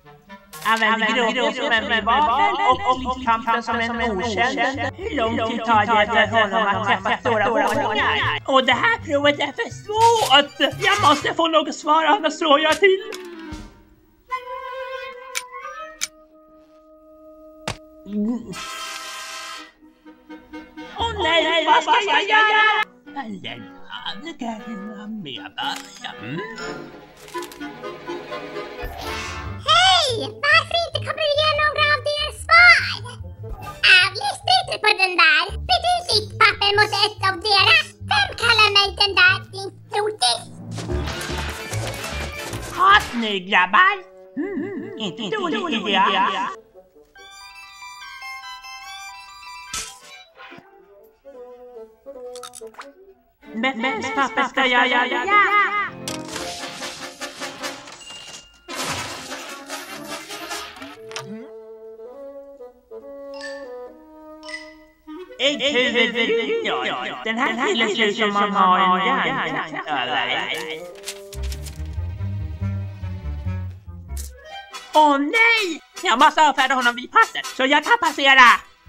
Använd gråt som en rival och klippkampen som en okänd. Hur lång tid tar det för honom att träffa stora våningar? Och det här provet är för svårt! Jag måste få något svar, annars slår jag till. Åh nej, vad ska jag göra? Det kan vara med början. Hej! Varför inte kommer du ge några av dina svar? Avlyssna inte på den där. Byt ut ditt papper mot ett av deras. Vem kallar mig den där, din frotis? Ha snygg, grabbar! Inte dålig idé. Men vems papper ska jag göra? Den här killen ser ut som man har en hjärna. Åh nej! Jag måste avfärda honom vid passet, så jag kan passera!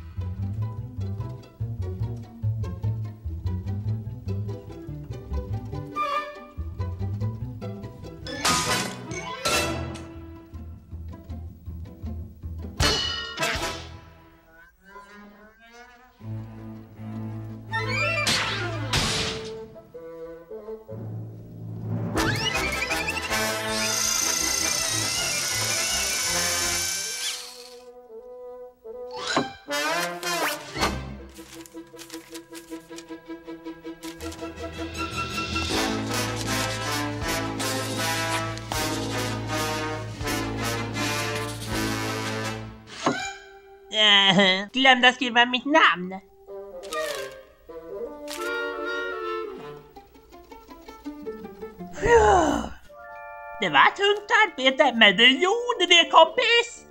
Glömde skriva mitt namn. Det var tungt arbete, men du gjorde det, kompis!